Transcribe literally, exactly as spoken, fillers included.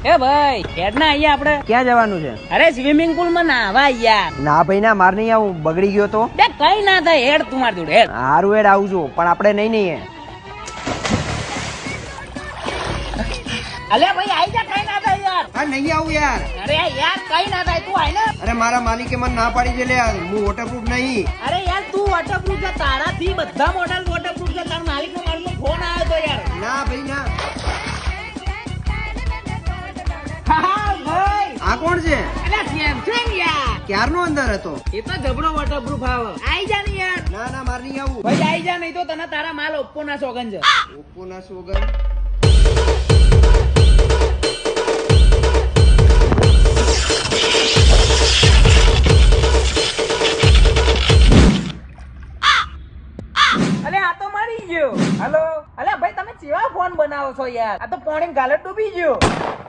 એ ભાઈ હેડ ના અહીંયા આપણે ક્યાં જવાનું છે? અરે સ્વિમિંગ પુલ માં નાવા યાર. ના ભાઈ ના, માર નહીં આવું, બગડી ગયો તો. બે કઈ ના થાય, હેડ તું માર જોડે હેડ. હારું હેડ આવું છું, પણ આપણે નહીં નહીં. અલે ભાઈ આઈ જા, કઈ ના થાય યાર. હા નહીં આવું યાર. અરે યાર કઈ ના થાય, તું આય ને. અરે મારા માલિકે મને ના પાડી છે લે, હું વોટરપ્રૂફ નહીં. અરે યાર તું વોટરપ્રૂફ છે, તારાથી બધા મોડલ વોટરપ્રૂફ છે. તારા માલિક નો મારો ફોન આવ્યો તો યાર. ના ભાઈ ના. હા ભાઈ આ કોણ છે? અલે સેમસંગ યાર. ક્યારનો અંદર હતો? એ તો જબરો વોટરપ્રૂફ આવે. આઈ જા ને યાર. ના ના માર નહીં આવું. ભાઈ આઈ જા, નહીં તો તને તારા માલ ઓપ્પો ના સોગન છે. ઓપ્પો ના સોગન. અલે આ તો મારી ગયો. હેલો. અલે ભાઈ તમે કેવા ફોન બનાવો છો યાર? આ તો પાણી ગાલત ડૂબી ગયો.